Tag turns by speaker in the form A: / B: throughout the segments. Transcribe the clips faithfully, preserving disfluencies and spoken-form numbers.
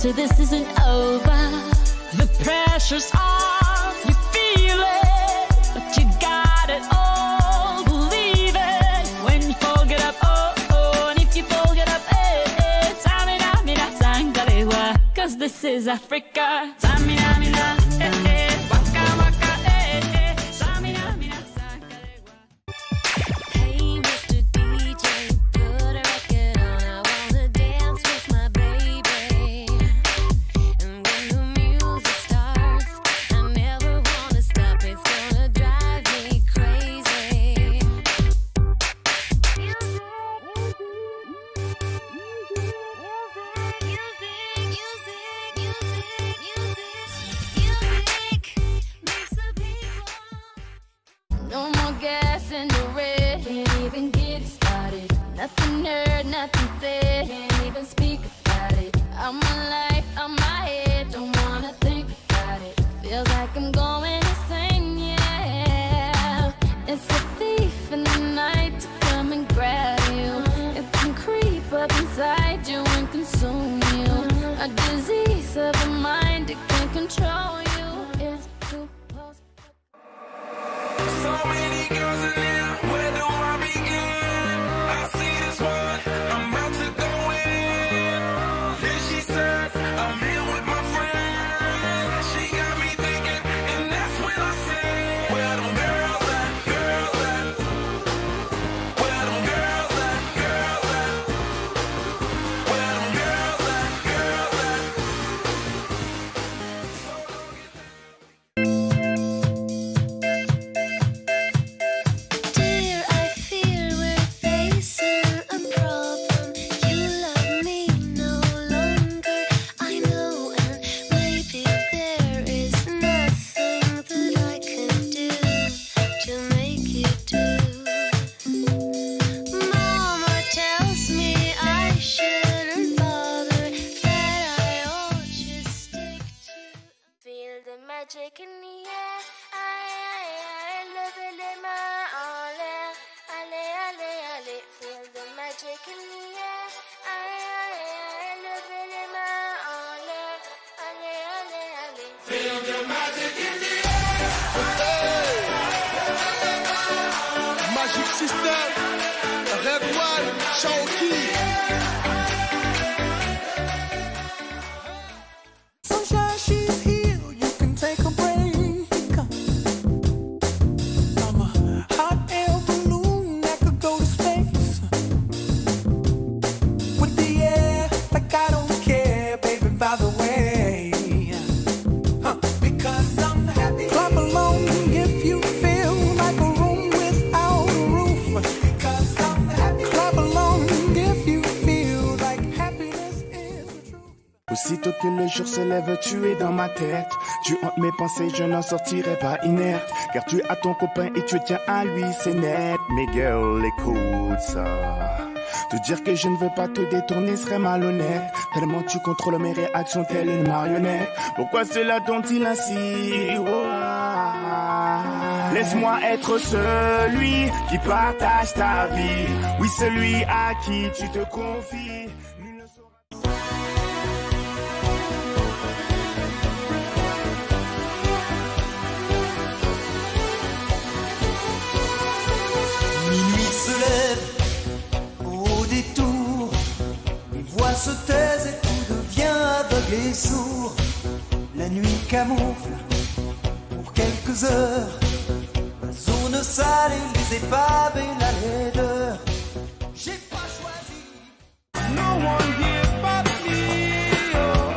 A: so this isn't over. The pressure's on, you feel it, but you got it all, believe it. When you fold it up, oh, oh, and if you fold it up, eh, eh, Tamina, mina, sangalewa, cause this is Africa. Tamina, mina, eh, eh, waka, waka, eh, eh, Tamina, mina, sangalewa.
B: Hey, Mister D J, put a record on. I wanna dance with my baby. And when the music starts, I never wanna stop. It's gonna drive me crazy. Music, makes the people. No more gas in the red. Can't even get it started. Nothing heard, nothing said. Can't even speak about it. I'm my life, I'm my head. Don't wanna think about it. Feels like I'm going insane, yeah. It's a thief in the night to come and grab you. It can creep up inside you and consume you. A disease of the mind, it can control you. It's too close.
C: So many girls in there, where do I begin? I see this one, I'm about to go in. Then she said, I'm here with my friend. She got me thinking, and that's when I said, where them girls at, girls at? Where them girls at, girls at? Where them girls at, girls at?
B: Dear, I fear we're facing a problem. You love me no longer, I know, and maybe there is nothing that I can do to make you do. Mama tells me I shouldn't bother, that I ought just stick to. Feel the magic in the air. Aïe, aïe, aïe, levez les mains en l'air. Allez, allez, allez. Feel the magic in the air. Aïe, aïe, aïe, levez les mains en l'air. Allez, allez, allez.
C: Feel the magic in the
D: Magic System, Red One, Shawty. Sunshine, she's here, you can take a break. I'm a hot air balloon that could go to space. With the air, like I don't care, baby, by the way. Huh, because I'm happy. Clap along if you feel like a room without a roof. Because I'm happy. Clap along if you feel like happiness is the truth.
E: Aussitôt que le jour se lève, tu es dans ma tête. Tu hantes mes pensées, je n'en sortirai pas inerte. Car tu as ton copain et tu tiens à lui, c'est net. Mais girl, écoute ça. Te dire que je ne veux pas te détourner serait malhonnête. Tellement tu contrôles mes réactions telle une marionnette. Pourquoi cela dont-il ainsi? Oh, ah. Laisse-moi être celui qui partage ta vie. Oui, celui à qui tu te confies. Nul ne saura-
F: Minuit se lève au détour, les voix se taisent et tout devient aveugle et sourd. La nuit camoufle pour quelques heures la zone sale et les épaves et la laideur. J'ai pas choisi.
C: No one here but me, oh.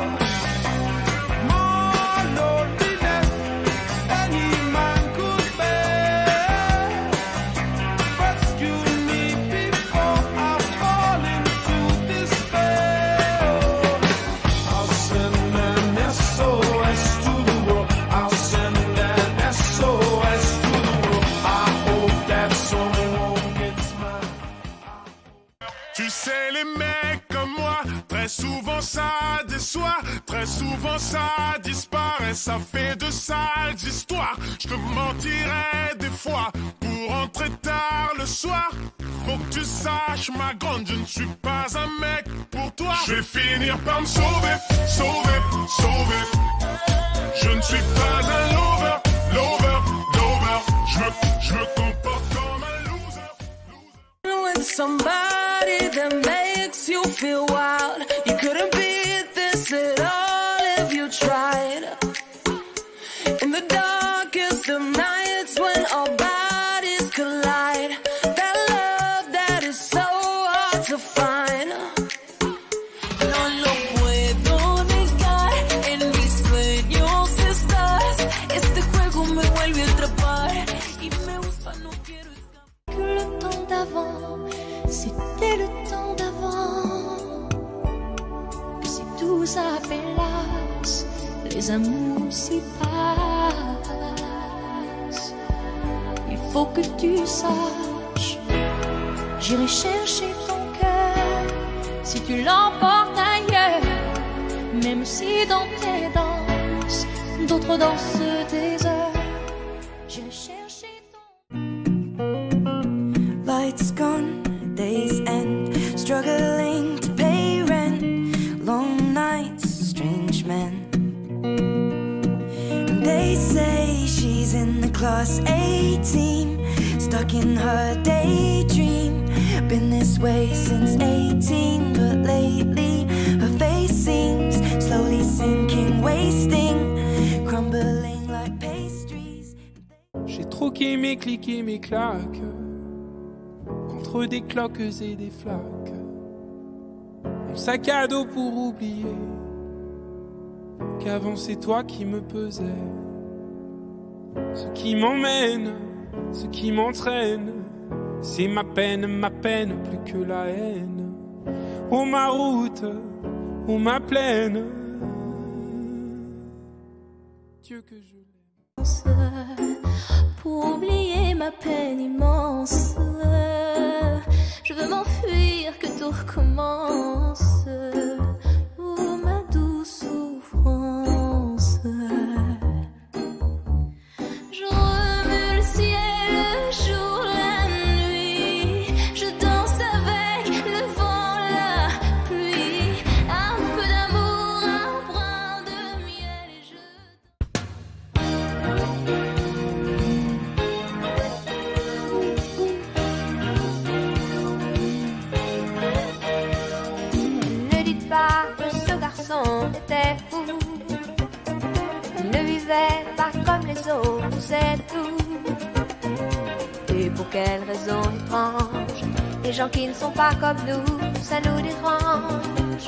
C: More loneliness any man could bear. Rescue me before I fall into despair. I'll send an S O S to the world. I'll send an S O S to the world. I hope that someone gets mine. Tu sais, les mecs comme moi, très souvent ça déçoit, très souvent ça disparaît
G: vrai, ça fait de sales histoires. Je te mentirais des fois pour rentrer tard le soir. Faut que tu saches, ma grande, je ne suis pas un mec pour toi. Je vais finir par me sauver, sauver, sauver. Je ne suis pas un lover, lover, lover. Je me, je me comporte comme un loser, loser.
H: With somebody that makes you feel wild. You couldn't beat this at all if you tried. In the darkest of nights when our bodies collide. That love that is so hard to find. No lo puedo negar, en mis sueños estás. Este juego me vuelve a atrapar y me gusta, no quiero escapar.
B: Que le temps d'avant, c'était le temps d'avant. Que si tout ça fait las, les amours s'y passent. Il faut que tu saches, j'irai chercher ton cœur si tu l'emportes ailleurs. Même si dans tes danses, d'autres dansent tes heures. J'irai chercher ton...
H: Lights gone, days end, struggling to pay rent, long nights, strange men. And they say she's in the class A team, stuck in her daydream. Been this way since eighteen, but lately her face seems slowly sinking, wasting, crumbling like pastries.
I: J'ai troqué mes clics et mes claques contre des cloques et des flaques. Mon sac à dos pour oublier qu'avant c'est toi qui me pesais. Ce qui m'emmène, ce qui m'entraîne, c'est ma peine, ma peine plus que la haine. Oh ma route, oh ma plaine, Dieu que je l'aime.
B: Pour oublier ma peine immense, je veux m'enfuir, que tout recommence. Oh ma douce souffrance. Je remue le ciel, le jour, la nuit. Je danse avec le vent, la pluie. Un peu d'amour, un brin de miel et je...
J: Ne dites pas que ce garçon était fou. Il ne vivait pas comme les autres, c'est tout. Et pour quelle raison étrange, les gens qui ne sont pas comme nous, ça nous dérange.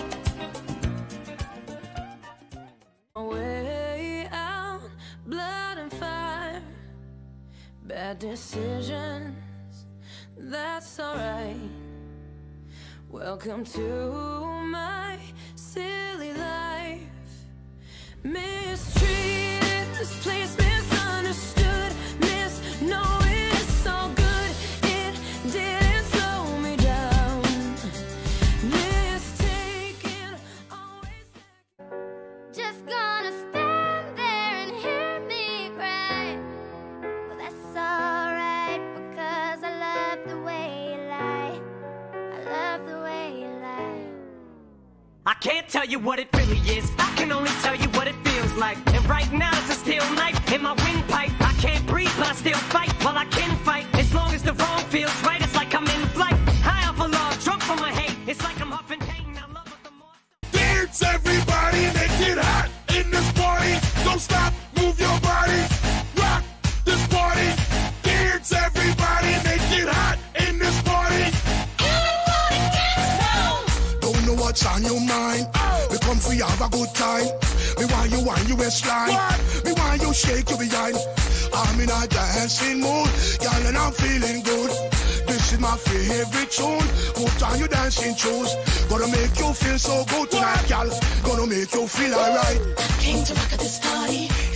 H: Way out, blood and fire, bad decisions, that's alright. Welcome to my silly life. Mistreated, this place misunderstood, misknown it's all good, it didn't slow me down. Mistaken, always.
B: Just gonna stand there and hear me cry. Well, that's alright, because I love the way you lie. I love the way you lie.
K: I can't tell you what it really is, I can only tell you what it feels like. And right now it's a steel knife in my windpipe. I can't breathe but I still fight, while I can fight. As long as the wrong feels right, it's like I'm in flight. High off a log, drunk from my hate, it's like I'm huffing pain. I love it the more.
G: Dance everybody, make it hot in this party. Don't stop, move your body, rock this party. Dance everybody, make it hot in this party.
L: Don't know what's on your mind. We come for you have a good time. Me want you want you waistline. Me want you shake your behind. I'm in a dancing mood, girl, and I'm feeling good. This is my favorite tune. Put on your dancing shoes. Gonna make you feel so good tonight, girl. Gonna make you feel alright.
H: I came to rock at this party.